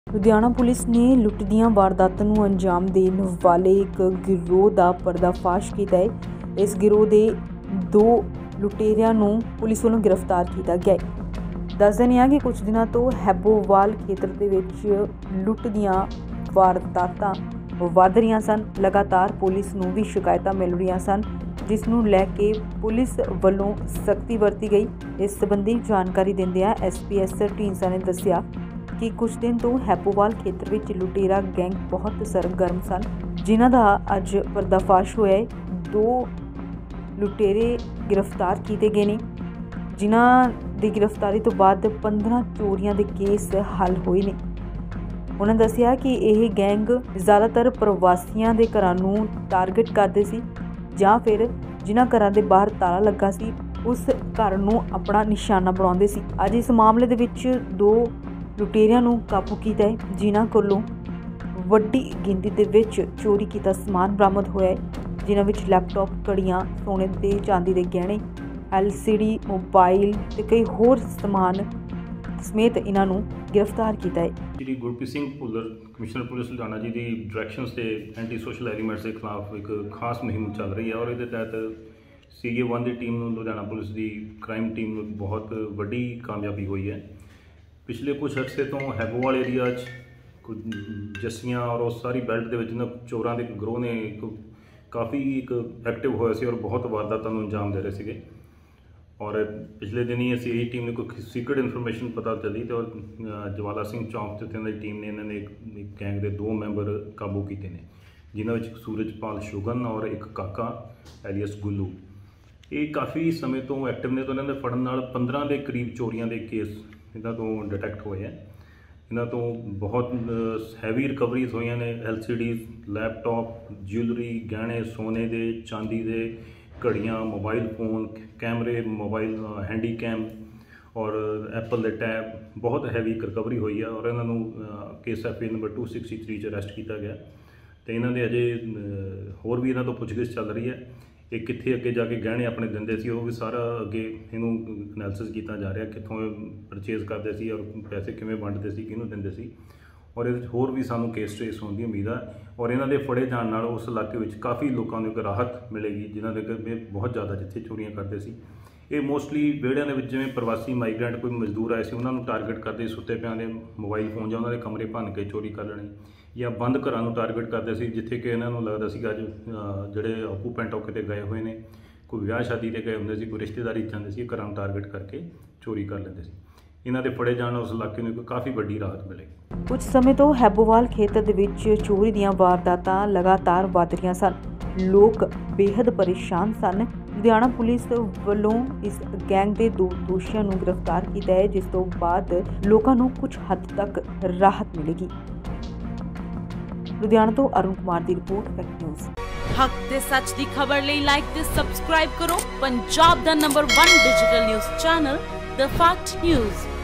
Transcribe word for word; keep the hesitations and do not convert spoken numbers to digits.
Ludhiana police ਨੇ ਲੁੱਟ ਦੀਆਂ ਵਾਰਦਾਤਾਂ ਨੂੰ ਅੰਜਾਮ ਦੇਣ ਵਾਲੇ ਇੱਕ ਗਿਰੋਹ ਦਾ ਪਰਦਾਫਾਸ਼ ਕੀਤਾ ਹੈ। ਇਸ ਗਿਰੋਹ ਦੇ ਦੋ ਲੁਟੇਰਿਆਂ ਨੂੰ ਪੁਲਿਸ ਵੱਲੋਂ ਗ੍ਰਿਫਤਾਰ ਕੀਤਾ ਗਿਆ ਹੈ। ਦੱਸ ਦਿੰਦੇ ਹਾਂ ਕਿ ਕੁਝ ਦਿਨਾਂ ਤੋਂ ਹੈਬੋਵਾਲ ਖੇਤਰ ਦੇ ਵਿੱਚ ਲੁੱਟ ਦੀਆਂ ਵਾਰਦਾਤਾਂ ਵੱਧ ਰਹੀਆਂ ਸਨ। ਲਗਾਤਾਰ ਪੁਲਿਸ ਨੂੰ ਵੀ ਸ਼ਿਕਾਇਤਾਂ ਮਿਲ ਰਹੀਆਂ ਸਨ, ਜਿਸ ਨੂੰ ਲੈ ਕੇ ਪੁਲਿਸ ਵੱਲੋਂ ਸਖਤੀ ਵਰਤੀ ਗਈ। ਇਸ ਸੰਬੰਧੀ ਜਾਣਕਾਰੀ ਦਿੰਦਿਆਂ ਐਸ ਪੀ ਐਸ ਢੀਂਡਸਾ ਨੇ ਦੱਸਿਆ ਕਿ ਕੁਝ ਦਿਨ ਤੋਂ ਹੈਬੋਵਾਲ ਖੇਤਰ ਵਿੱਚ ਲੁਟੇਰਾ ਗੈਂਗ ਬਹੁਤ ਸਰਗਰਮ ਸਨ, ਜਿਨ੍ਹਾਂ ਦਾ ਅੱਜ ਪਰਦਾਫਾਸ਼ ਹੋਇਆ ਹੈ। ਦੋ ਲੁਟੇਰੇ ਗ੍ਰਿਫਤਾਰ ਕੀਤੇ ਗਏ ਨੇ, ਜਿਨ੍ਹਾਂ ਦੀ ਗ੍ਰਿਫਤਾਰੀ ਤੋਂ ਬਾਅਦ ਪੰਦਰਾਂ ਚੋਰੀਆਂ ਦੇ ਕੇਸ ਹੱਲ ਹੋਏ ਨੇ। ਉਹਨਾਂ ਦੱਸਿਆ ਕਿ ਇਹ ਗੈਂਗ ਜ਼ਿਆਦਾਤਰ ਪ੍ਰਵਾਸੀਆਂ ਦੇ ਘਰਾਂ ਨੂੰ ਟਾਰਗੇਟ ਕਰਦੇ ਸੀ, ਜਾਂ ਫਿਰ ਜਿਨ੍ਹਾਂ ਘਰਾਂ ਦੇ ਬਾਹਰ ਤਾਲਾ ਲੱਗਾ ਸੀ ਉਸ ਘਰ ਨੂੰ ਆਪਣਾ ਨਿਸ਼ਾਨਾ ਬਣਾਉਂਦੇ ਸੀ। ਅੱਜ ਇਸ ਮਾਮਲੇ ਦੇ ਵਿੱਚ ਦੋ ਲੁਟੇਰਿਆਂ ਨੂੰ ਕਾਬੂ ਕੀਤਾ ਹੈ, ਜਿਨ੍ਹਾਂ ਕੋਲੋਂ ਵੱਡੀ ਗਿਣਤੀ ਦੇ ਵਿੱਚ ਚੋਰੀ ਕੀਤਾ ਸਮਾਨ ਬਰਾਮਦ ਹੋਇਆ ਹੈ, ਜਿਨ੍ਹਾਂ ਵਿੱਚ ਲੈਪਟਾਪ, ਘੜੀਆਂ, ਸੋਨੇ ਦੇ ਚਾਂਦੀ ਦੇ ਗਹਿਣੇ, ਐਲ ਸੀ ਡੀ, ਮੋਬਾਈਲ ਤੇ ਕਈ ਹੋਰ ਸਮਾਨ ਸਮੇਤ ਇਹਨਾਂ ਨੂੰ ਗ੍ਰਿਫਤਾਰ ਕੀਤਾ ਹੈ। ਸ਼੍ਰੀ ਗੁਰਪ੍ਰੀਤ ਸਿੰਘ ਭੁੱਲਰ, ਕਮਿਸ਼ਨਰ ਪੁਲਿਸ ਲੁਧਿਆਣਾ ਜੀ ਦੀ ਡਾਇਰੈਕਸ਼ਨਸ ਤੇ ਐਂਟੀ ਸੋਸ਼ਲ ਐਲੀਮੈਂਟਸ ਦੇ ਖਿਲਾਫ ਇੱਕ ਖਾਸ ਮੁਹਿੰਮ ਚੱਲ ਰਹੀ ਹੈ, ਔਰ ਇਹਦੇ ਤਹਿਤ ਸੀ ਏ ਵਨ ਦੀ ਟੀਮ ਨੂੰ, ਲੁਧਿਆਣਾ ਪੁਲਿਸ ਦੀ ਕ੍ਰਾਈਮ ਟੀਮ ਨੂੰ ਬਹੁਤ ਵੱਡੀ ਕਾਮਯਾਬੀ ਹੋਈ ਹੈ। ਪਿਛਲੇ ਕੁਝ ਅਰਸੇ ਤੋਂ ਹੈਬੋਵਾਲ ਏਰੀਆ 'ਚ ਕੁਝ ਜੱਸੀਆਂ ਔਰ ਉਸ ਸਾਰੀ ਬੈਲਟ ਦੇ ਵਿੱਚ ਨਾ ਚੋਰਾਂ ਦੇ ਗਰੋਹ ਨੇ ਇੱਕ ਕਾਫੀ ਇੱਕ ਐਕਟਿਵ ਹੋਇਆ ਸੀ ਔਰ ਬਹੁਤ ਵਾਰਦਾਤਾਂ ਨੂੰ ਅੰਜਾਮ ਦੇ ਰਹੇ ਸੀਗੇ। ਔਰ ਪਿਛਲੇ ਦਿਨ ਹੀ ਅਸੀਂ ਇਹ ਟੀਮ ਨੂੰ ਕੋਈ ਸੀਕ੍ਰੇਟ ਇਨਫੋਰਮੇਸ਼ਨ ਪਤਾ ਚੱਲੀ ਤੇ ਔਰ ਜਵਾਲਾ ਸਿੰਘ ਚੌਂਕ 'ਤੇ ਉਹਨਾਂ ਦੀ ਟੀਮ ਨੇ ਇਹਨਾਂ ਨੇ ਇੱਕ ਗੈਂਗ ਦੇ ਦੋ ਮੈਂਬਰ ਕਾਬੂ ਕੀਤੇ ਨੇ, ਜਿਨ੍ਹਾਂ ਵਿੱਚ ਸੂਰਜਪਾਲ ਸ਼ੁਗਨ ਔਰ ਇੱਕ ਕਾਕਾ ਐਲੀਅਸ ਗੁੱਲੂ। ਇਹ ਕਾਫੀ ਸਮੇਂ ਤੋਂ ਐਕਟਿਵ ਨੇ, ਤਾਂ ਇਹਨਾਂ ਦੇ ਫੜਨ ਨਾਲ ਪੰਦਰਾਂ ਦੇ ਕਰੀਬ ਚੋਰੀਆਂ ਦੇ ਕੇਸ ਇਹਨਾਂ ਤੋਂ ਡਿਟੈਕਟ ਹੋਏ ਹੈ। ਇਹਨਾਂ ਤੋਂ ਬਹੁਤ ਹੈਵੀ ਰਿਕਵਰੀਜ਼ ਹੋਈਆਂ ਨੇ, L C D, laptop, jewellery, ਗਹਿਣੇ, ਸੋਨੇ ਦੇ, ਚਾਂਦੀ ਦੇ, ਘੜੀਆਂ, ਮੋਬਾਈਲ ਫੋਨ, ਕੈਮਰੇ, ਮੋਬਾਈਲ ਹੈਂਡੀ ਕੈਮ ਔਰ ਐਪਲ ਦੇ ਟੈਬ, ਬਹੁਤ ਹੈਵੀ ਰਿਕਵਰੀ ਹੋਈ ਹੈ। ਔਰ ਇਹਨਾਂ ਨੂੰ case F A number two sixty three 'ਚ ਅਰੈਸਟ ਕੀਤਾ ਗਿਆ ਅਤੇ ਇਹਨਾਂ ਦੇ ਅਜੇ ਹੋਰ ਵੀ ਇਹਨਾਂ ਤੋਂ ਪੁੱਛਗਿੱਛ ਚੱਲ ਰਹੀ ਹੈ। ਇਹ ਕਿੱਥੇ ਅੱਗੇ ਜਾ ਕੇ ਗਹਿਣੇ ਆਪਣੇ ਦਿੰਦੇ ਸੀ, ਉਹ ਵੀ ਸਾਰਾ ਅੱਗੇ ਇਹਨੂੰ ਐਨਾਲਿਸਿਸ ਕੀਤਾ ਜਾ ਰਿਹਾ, ਕਿੱਥੋਂ ਪਰਚੇਜ਼ ਕਰਦੇ ਸੀ ਔਰ ਪੈਸੇ ਕਿਵੇਂ ਵੰਡਦੇ ਸੀ, ਕਿਹਨੂੰ ਦਿੰਦੇ ਸੀ। ਔਰ ਇਹਦੇ 'ਚ ਹੋਰ ਵੀ ਸਾਨੂੰ ਕੇਸ ਟ੍ਰੇਸ ਹੋਣ ਦੀ ਉਮੀਦ ਹੈ। ਔਰ ਇਹਨਾਂ ਦੇ ਫੜੇ ਜਾਣ ਨਾਲ ਉਸ ਇਲਾਕੇ ਵਿੱਚ ਕਾਫੀ ਲੋਕਾਂ ਨੂੰ ਇੱਕ ਰਾਹਤ ਮਿਲੇਗੀ, ਜਿਨ੍ਹਾਂ ਦੇ ਘਰ ਬਹੁਤ ਜ਼ਿਆਦਾ ਜਿੱਥੇ ਚੋਰੀਆਂ ਕਰਦੇ ਸੀ। ਇਹ ਮੋਸਟਲੀ ਵਿਹੜਿਆਂ ਦੇ ਵਿੱਚ ਜਿਵੇਂ ਪ੍ਰਵਾਸੀ ਮਾਈਗਰੈਂਟ ਕੋਈ ਮਜ਼ਦੂਰ ਆਏ ਸੀ, ਉਹਨਾਂ ਨੂੰ ਟਾਰਗੇਟ ਕਰਦੇ, ਸੁੱਤੇ ਪਿਆਂ ਦੇ ਮੋਬਾਈਲ ਫੋਨ ਜਾਂ ਉਹਨਾਂ ਦੇ ਕਮਰੇ ਭੰਨ ਕੇ ਚੋਰੀ ਕਰ ਲੈਣੀ, ਜਾਂ ਬੰਦ ਘਰਾਂ ਨੂੰ ਟਾਰਗੇਟ ਕਰਦੇ ਸੀ, ਜਿੱਥੇ ਕਿ ਇਹਨਾਂ ਨੂੰ ਲੱਗਦਾ ਸੀਗਾ ਅੱਜ ਜਿਹੜੇ ਆਕੂਪੈਂਟ ਉਹ ਕਿਤੇ ਗਏ ਹੋਏ ਨੇ, ਕੋਈ ਵਿਆਹ ਸ਼ਾਦੀ 'ਤੇ ਗਏ ਹੁੰਦੇ ਸੀ, ਕੋਈ ਰਿਸ਼ਤੇਦਾਰੀ ਜਾਂਦੇ ਸੀ, ਘਰਾਂ ਨੂੰ ਟਾਰਗੇਟ ਕਰਕੇ ਚੋਰੀ ਕਰ ਲੈਂਦੇ ਸੀ। ਇਹਨਾਂ ਦੇ ਫੜੇ ਜਾਣ ਨਾਲ ਉਸ ਇਲਾਕੇ ਨੂੰ ਇੱਕ ਕਾਫੀ ਵੱਡੀ ਰਾਹਤ ਮਿਲੇਗੀ। ਕੁਝ ਸਮੇਂ ਤੋਂ ਹੈਬੋਵਾਲ ਖੇਤਰ ਦੇ ਵਿੱਚ ਚੋਰੀ ਦੀਆਂ ਵਾਰਦਾਤਾਂ ਲਗਾਤਾਰ ਵੱਧ ਰਹੀਆਂ ਸਨ। ਲੋਕ ਬੇਹੱਦ ਪਰੇਸ਼ਾਨ ਸਨ। ਲੁਧਿਆਣਾ ਪੁਲਿਸ ਵੱਲੋਂ ਇਸ ਗੈਂਗ ਦੇ ਦੋ ਦੋਸ਼ੀਆਂ ਨੂੰ ਗ੍ਰਿਫਤਾਰ ਕੀਤਾ ਹੈ, ਜਿਸ ਤੋਂ ਬਾਅਦ ਲੋਕਾਂ ਨੂੰ ਕੁਝ ਹੱਦ ਤੱਕ ਰਾਹਤ ਮਿਲੇਗੀ। ਲੁਧਿਆਣਾ ਤੋਂ ਅਰੁਣ ਕੁਮਾਰ ਦੀ ਰਿਪੋਰਟ, ਫੈਕਟ ਨਿਊਜ਼। ਹੱਕ ਤੇ ਸੱਚ ਦੀ ਖਬਰ ਲਈ ਲਾਈਕ ਤੇ ਸਬਸਕ੍ਰਾਈਬ ਕਰੋ ਪੰਜਾਬ ਦਾ number one digital news channel the Fact news.